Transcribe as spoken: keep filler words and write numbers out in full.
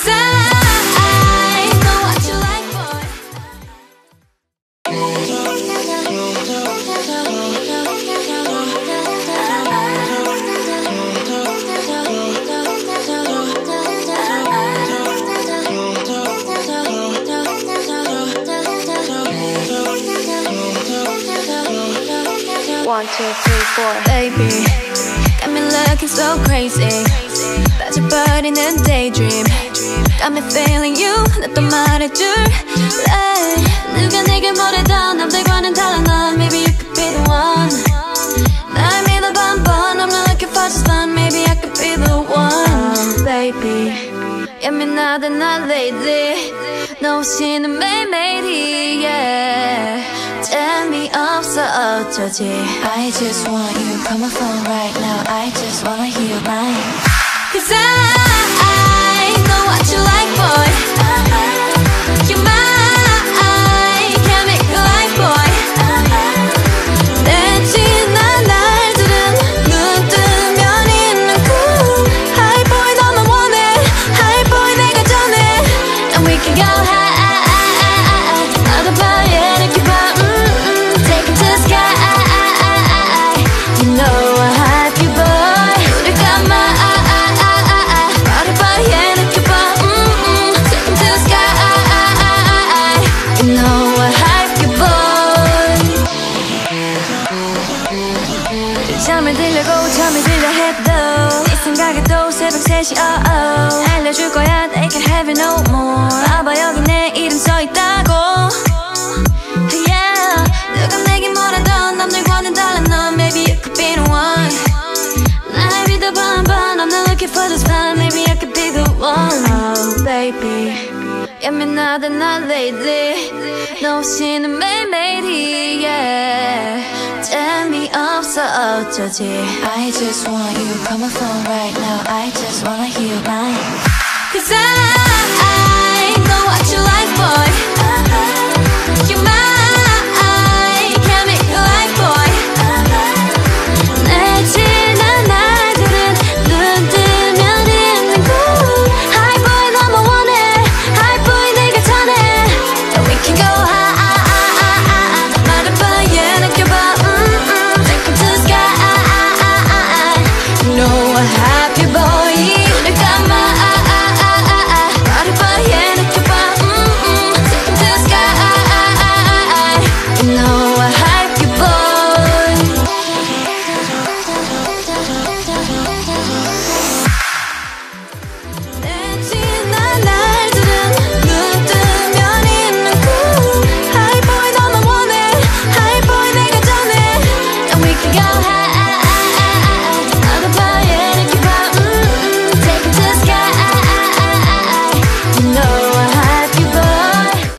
Cause I know what you like, boy. One, two, three, four. Baby, got me looking so crazy. 빠져버리는 daydream. Got me feeling you. 나 또 말해줄래. 누가 내게 뭐래도 남들과는 달라 넌. Maybe you could be the one. 날 믿어봐 한번. I'm not looking for just fun. Maybe I could be the one. Baby, 예민하다 나 lately. 너 없이는 매일매일이 yeah. 재미없어 어쩌지. I just want you. Call my phone right now. I just wanna hear your line. Cause I know what you like, boy. You're mine. Can't make you like, boy. 내 지난 날들은 눈 뜨면 있는 cool High boy 너만 원해. High boy 내가 전해. And we can go high. 어디 봐 이렇게 봐. Take it to the sky. You know I hype you, boy. 우리 가만. 어디 봐 이렇게 봐. Take it to the sky. You know I hype you, boy. 잠을 들려고 잠이 들려 해도 네 생각에도 새벽 세 시 oh oh. 알려줄 거야 they can't have it no more. 봐봐 여기 내 이름 써있다고. Yeah. 누가 내게 뭐라던 남들과는 달라 넌. Maybe you could be the one. 날 믿어봐 한번. I'm not looking for just fun. Maybe I could be the one. Oh baby, 예민하다 나 lately. 너 없이는 매일매일이 yeah. 재미없어 어쩌지. I just want you. Call my phone right now. I just wanna hear your line.